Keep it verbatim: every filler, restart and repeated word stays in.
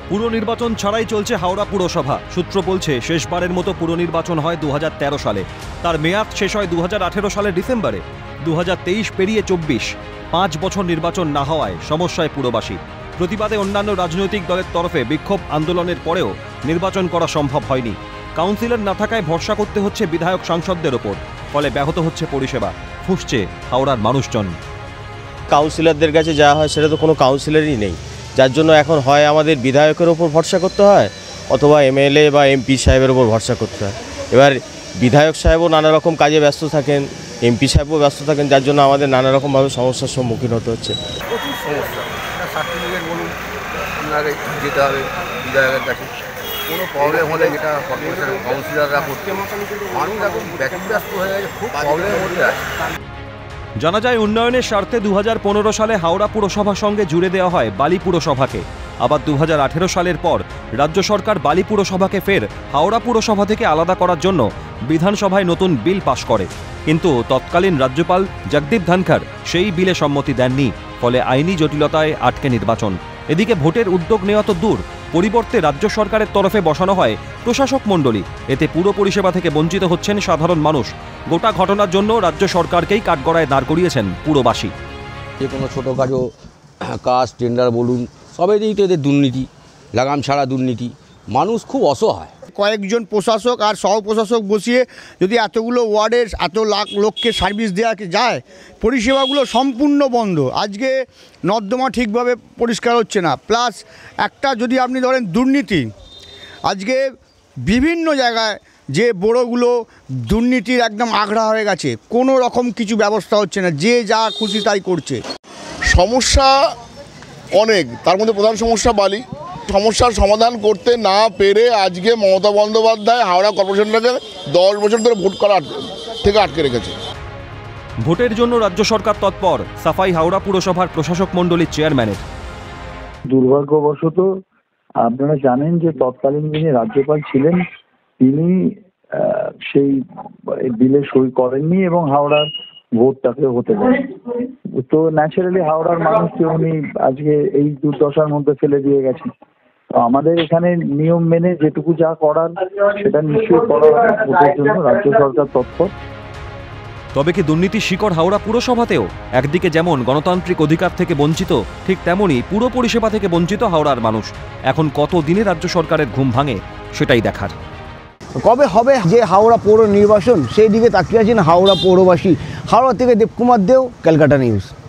পুর নির্বাচন ছাড়াই চলছে হাওড়া পুরসভা। সূত্র বলছে শেষবারের মতো পুর নির্বাচন হয় দু হাজার তেরো সালে, তার মেয়াদ শেষ হয় দু হাজার আঠেরো সালের ডিসেম্বরে। দু হাজার তেইশ পেরিয়ে চব্বিশ, পাঁচ বছর নির্বাচন না হওয়ায় সমস্যায় পুরবাসী। প্রতিবাদে অন্যান্য রাজনৈতিক দলের তরফে বিক্ষোভ আন্দোলনের পরেও নির্বাচন করা সম্ভব হয়নি। কাউন্সিলর না থাকায় ভরসা করতে হচ্ছে বিধায়ক সাংসদদের ওপর, ফলে ব্যাহত হচ্ছে পরিষেবা, ফুঁসছে হাওড়ার মানুষজন। কাউন্সিলরদের কাছে যাওয়া হয় সেটা তো কোনো কাউন্সিলরই নেই, যার জন্য এখন হয় আমাদের বিধায়কের ওপর ভরসা করতে হয় অথবা এমএলএ বা এমপি সাহেবের ওপর ভরসা করতে হয়। এবার বিধায়ক সাহেবও নানা রকম কাজে ব্যস্ত থাকেন, এমপি সাহেবও ব্যস্ত থাকেন, যার জন্য আমাদের নানা রকমভাবে সমস্যার সম্মুখীন হতে হচ্ছে। প্রচুর সমস্যা, সার্টিফিকেট বলুন, আপনাকে যেতে হবে বিধায়কের কাছে, কোনো প্রবলেম হলে যেটা কর্পোরেশনের কাউন্সিলররা করতে, মানুষ এখন ব্যতিব্যস্ত হয়ে গেছে, খুব প্রবলেমের মধ্যে আছে। জানা যায় উন্নয়নের স্বার্থে দু হাজার পনেরো সালে হাওড়া পুরসভার সঙ্গে জুড়ে দেওয়া হয় বালি পুরসভাকে। আবার দু হাজার আঠেরো সালের পর রাজ্য সরকার বালি পুরসভাকে ফের হাওড়া পুরসভা থেকে আলাদা করার জন্য বিধানসভায় নতুন বিল পাশ করে, কিন্তু তৎকালীন রাজ্যপাল জগদীপ ধনখড় সেই বিলে সম্মতি দেননি, ফলে আইনি জটিলতায় আটকে নির্বাচন। এদিকে ভোটের উদ্যোগ নেওয়া তো দূর, পরিবর্তে রাজ্য সরকারের তরফে বসানো হয় প্রশাসক মণ্ডলী। এতে পুর পরিষেবা থেকে বঞ্চিত হচ্ছেন সাধারণ মানুষ। গোটা ঘটনার জন্য রাজ্য সরকারকেই কাঠগড়ায় দাঁড় করিয়েছেন পুরবাসী। যে কোনো ছোটোখাটো কাজ টেন্ডার বলুন, সবেতেই তো এদের দুর্নীতি, লাগাম ছাড়া দুর্নীতি, মানুষ খুব অসহায়। কয়েকজন প্রশাসক আর সহ প্রশাসক বসিয়ে যদি এতগুলো ওয়ার্ডের এত লাখ লোককে সার্ভিস দেওয়া যায়, পরিষেবাগুলো সম্পূর্ণ বন্ধ। আজকে নর্দমা ঠিকভাবে পরিষ্কার হচ্ছে না, প্লাস একটা যদি আপনি ধরেন দুর্নীতি, আজকে বিভিন্ন জায়গায় যে বড়োগুলো দুর্নীতির একদম আগ্রা হয়ে গেছে, কোনো রকম কিছু ব্যবস্থা হচ্ছে না, যে যা খুশি তাই করছে। সমস্যা অনেক, তার মধ্যে প্রধান সমস্যা বালি। সমস্যার সমাধান করতে না পেরে আজকে মমতা বন্দ্যোপাধ্যায় হাওড়া কর্পোরেশনটাকে দশ বছর ধরে ভোট করা থেকে আটকে রেখেছে। ভোটের জন্য রাজ্য সরকার তৎপর, সাফাই হাওড়া পুরসভার প্রশাসক মণ্ডলীর চেয়ারম্যানের। দুর্ভাগ্যবশত আপনারা জানেন যে তৎকালীন যিনি রাজ্যপাল ছিলেন তিনি সেই বিলে সই করেননি এবং হাওড়ার ভোটটাকে হতে পারে। তো ন্যাচারালি হাওড়ার মানুষকে উনি আজকে এই দুর্দশার মধ্যে ফেলে দিয়ে গেছেন। তো আমাদের এখানে নিয়ম মেনে যেটুকু যা করার সেটা নিশ্চয়ই করা হবে। ভোটের জন্য রাজ্য সরকার তৎপর। তবে কি দুর্নীতির শিকড় হাওড়া পুরসভাতেও? একদিকে যেমন গণতান্ত্রিক অধিকার থেকে বঞ্চিত, ঠিক তেমনই পুর পরিষেবা থেকে বঞ্চিত হাওড়ার মানুষ। এখন কত দিনে রাজ্য সরকারের ঘুম ভাঙে সেটাই দেখার। কবে হবে যে হাওড়া পৌর নির্বাচন, সেই দিকে তাকিয়ে আছেন হাওড়া পৌরবাসী। হাওড়া থেকে দেবকুমার দেও, ক্যালকাটা নিউজ।